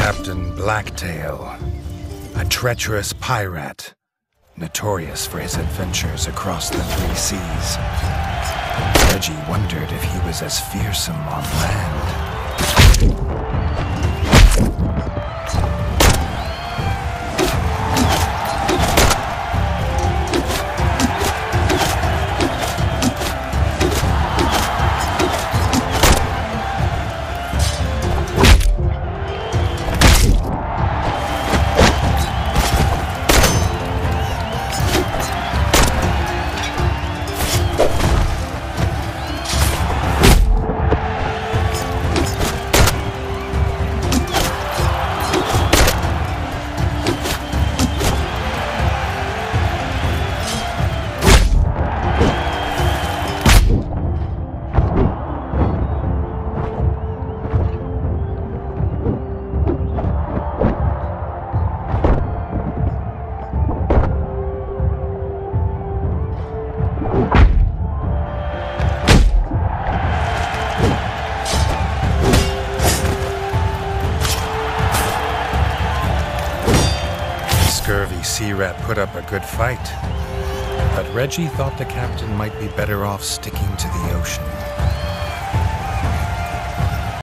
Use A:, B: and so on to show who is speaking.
A: Captain Blacktail, a treacherous pirate, notorious for his adventures across the three seas. Reggie wondered if he was as fearsome on land. Scurvy Sea Rat put up a good fight, but Reggie thought the captain might be better off sticking to the ocean.